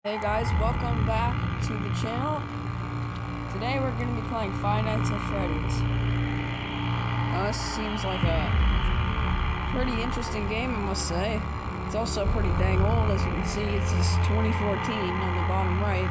Hey guys, welcome back to the channel. Today we're going to be playing Five Nights at Freddy's. Now this seems like a pretty interesting game, I must say. It's also pretty dang old, as you can see. It's just 2014 on the bottom right.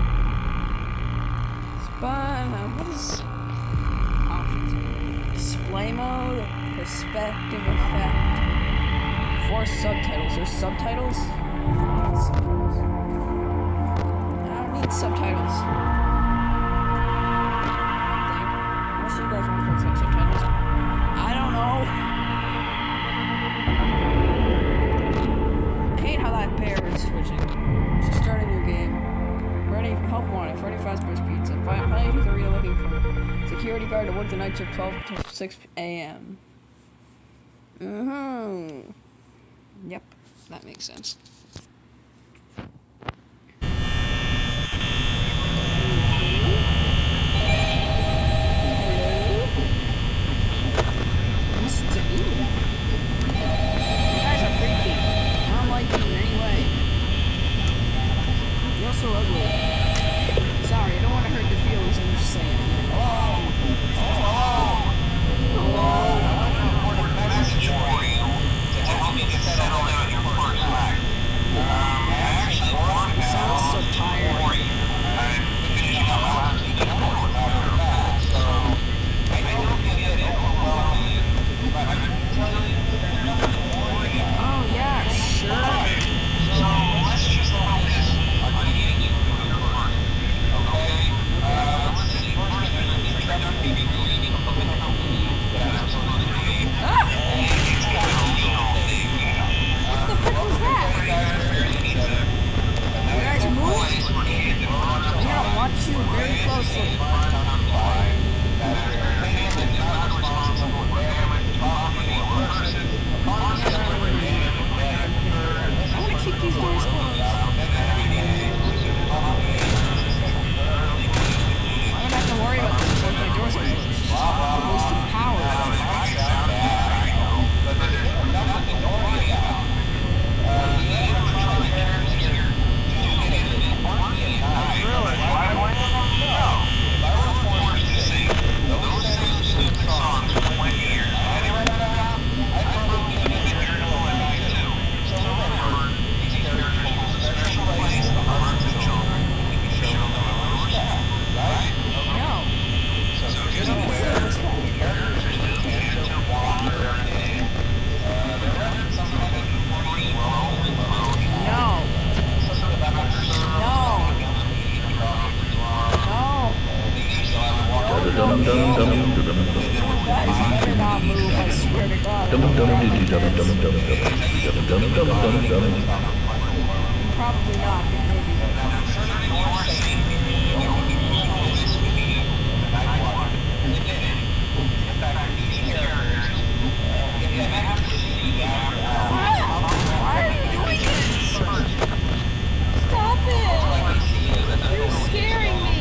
What is options? Display mode, perspective effect, force subtitles. There's subtitles? Subtitles. Unless you guys want to put subtitles. I don't know. I hate how that pair is switching. So start a new game. Freddy, help wanted. Freddy Fazbear's Pizza. Find who you're looking for. Security guard to work the night shift 12 to 6 a.m. Yep, that makes sense. So ugly. Sorry, I don't want to hurt your feelings, I'm just saying. Message for you to help you get settled in your first night. I actually worked now. So tired. I'm finishing up last week so I know you get it overwhelming, but I can tell you there's nothing to worry about. Oh yeah, sure. So let's just focus on getting you through your first week, okay? Let's see, first there's an introductory meeting of the company that I'm supposed to be. It's got a legal thing, you know. What the heck was that? You guys move? I'm gonna watch you very closely. I want to keep these doors closed. I don't have to worry about them because my doors are closed. It's just a waste of power. Probably not, but maybe. Why are you doing this? Stop it! You're scaring me!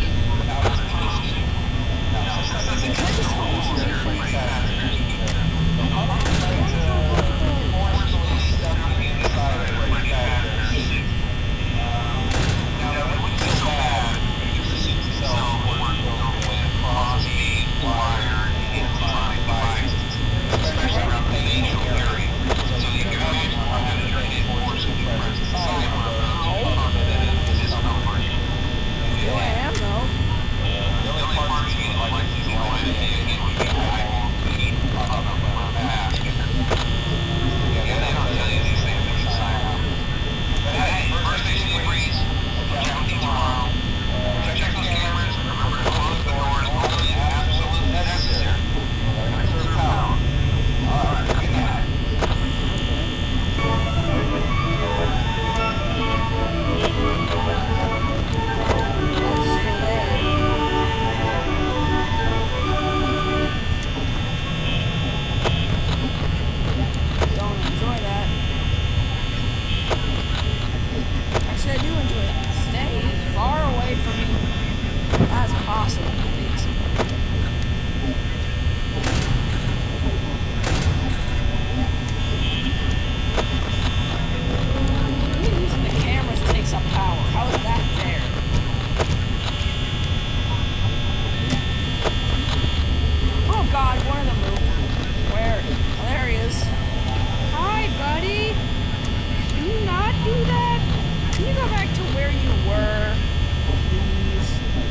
back to where you were, please?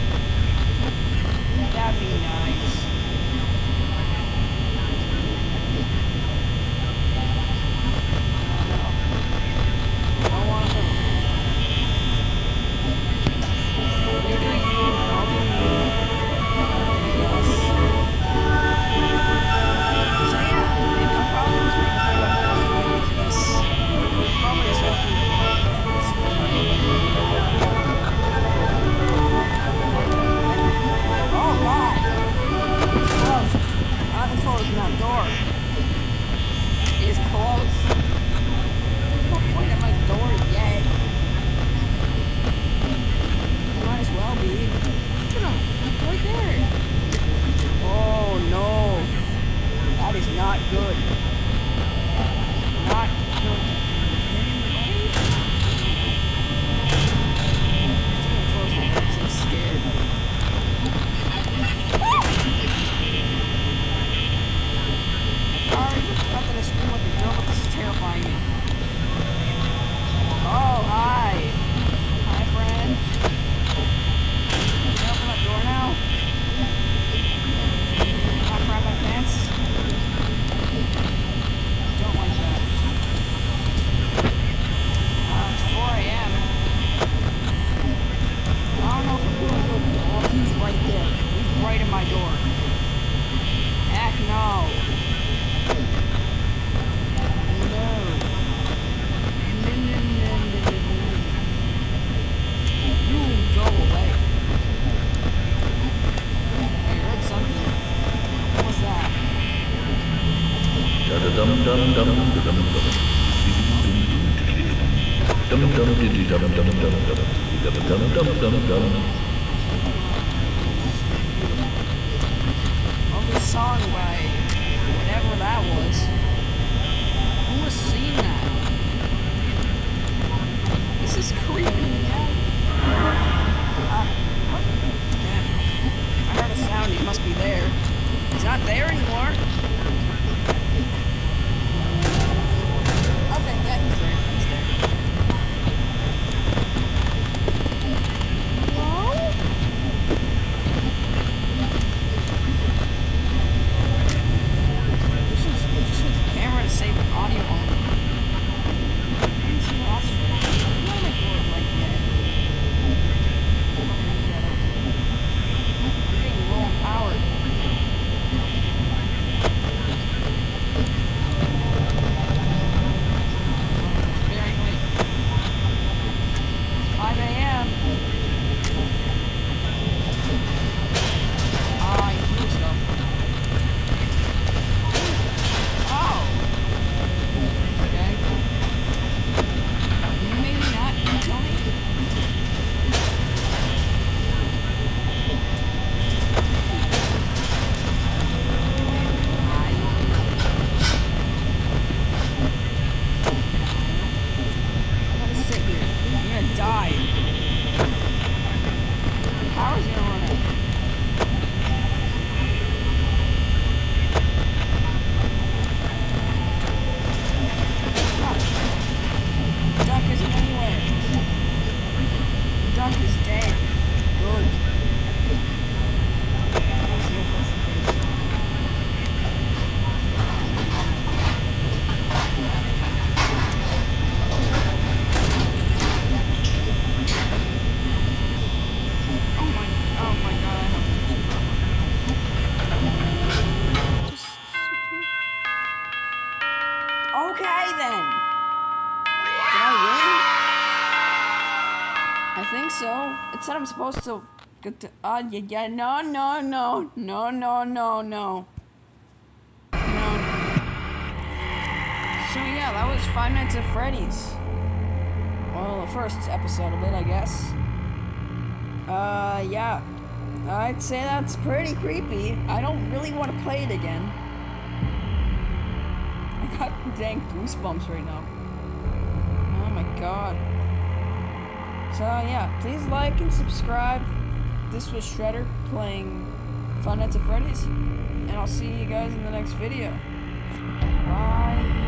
That'd be nice. I don't want to move. You do you, I'll do me. I guess. So yeah, maybe I'll probably just make a few other videos of this. Probably just have to. Oh god! It's closed. I haven't closed that door. It's closed. There's no point at my door yet. It might as well be. Look at him. Right there. Oh no. That is not good. Not good. I'm scared. Sorry, I thought that I screamed like a girl, but this is terrifying me. Oh, hi. Hi, friend. Can I open that door now? Can I grab my pants? I don't like that. It's 4 a.m. I don't know if I'm doing good. Oh, he's right there. He's right in my door. Heck no. No. You go away. I heard something. What was that? Oh, this song by whatever that was. Who was singing that? This is creeping me out. What? Yeah. I heard a sound. He must be there. He's not there anymore. Okay, yeah, he's there. He's there. Hello? Just use the camera to save audio only. Let's see what else is there. I'm not gonna do it right yet. I'm getting low on power. Sparingly. It's 5 a.m. I hear stuff. Oh. Okay. Maybe not. Can you tell me? I'm gonna sit here. I'm gonna die. The power's gonna run out. The duck isn't anywhere. The duck is dead. Good. Let's see if that's the case. Oh my god, I hope it's okay then. Did I win? I think so. It said I'm supposed to get to, yeah, no. So yeah, that was Five Nights at Freddy's. Well, the first episode of it, I guess. Yeah. I'd say that's pretty creepy. I don't really want to play it again. I got dang goosebumps right now. Oh my god. So yeah, please like and subscribe. This was Shredder playing Five Nights at Freddy's. And I'll see you guys in the next video. Bye.